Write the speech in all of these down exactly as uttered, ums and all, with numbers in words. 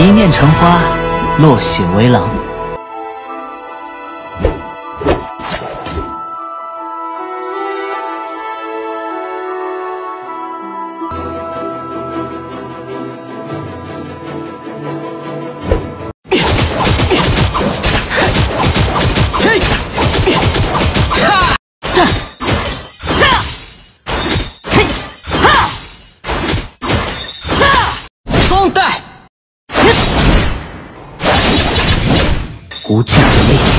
一念成花，落雪为狼。 双带。 无尽的力，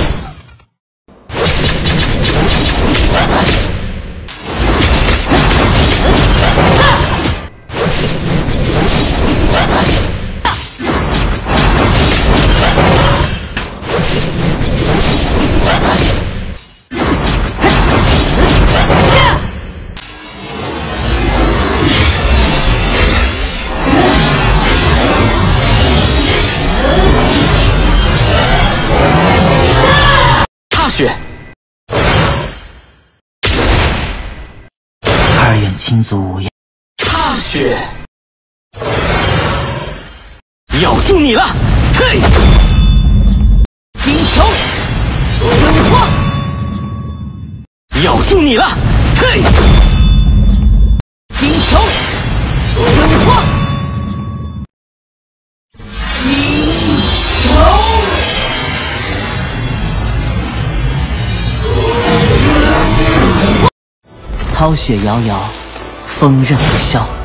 血， 二眼青足无恙。 踏雪，咬住你了！嘿，金球，滚花，咬住你了！嘿，金球，滚花，金球。 涛雪遥遥，风刃不消。